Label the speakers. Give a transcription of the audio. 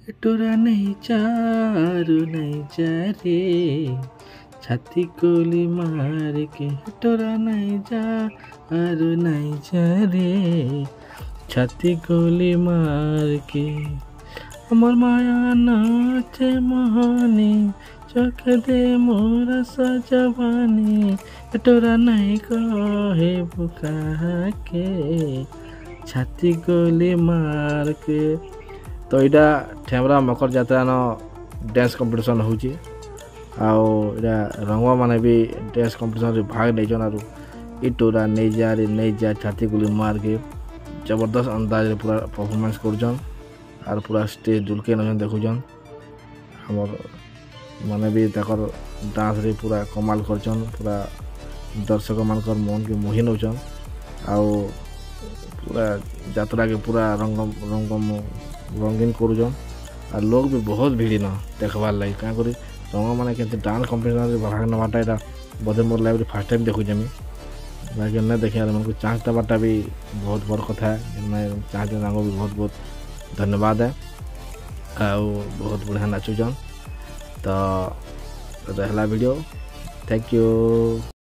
Speaker 1: टोरा नहीं चारू नहीं जा रे छाती गोली मार के टोरा नहीं जा आरु नहीं जा रे छाती गोली मार के अमर माया नाचे मोहनी चोख दे मोर सजवानी टोरा नहीं कहे बुका के छाती गोली मार के। तो यहाँ ठेमरा मकर जात्रा न डांस कंपटीशन होची आओ रंग माने भी डांस कंपटीशन रे भाग नहीं जन आरु ई टोरा नहीं जा रे नहीं जा छाती गोली मार के जबरदस्त अंदाज रे पूरा परफॉर्मेंस करजन आर पूरा स्टेज दुलके न देखुजन हमर माने भी तकर डांस रे पूरा कमाल करजन पूरा दर्शक मानकर मन के मोहि नौजन आओ पूरा यात्रा के पूरा रंगीन करुजन और लोग भी बहुत भीड़ न देखबार लगे क्या करी रंग माने के डांस कंपटीशन भाग नवाटा यहाँ बोधे मोर लाइफ फास्ट टाइम देखुचे मुझे बाकी नहीं देखे मन चांस देवाटा भी बहुत बड़ कथा है चांस भी बहुत बहुत धन्यवाद है आउ बहुत बढ़िया नाचुचन तो रहा वीडियो थैंक यू।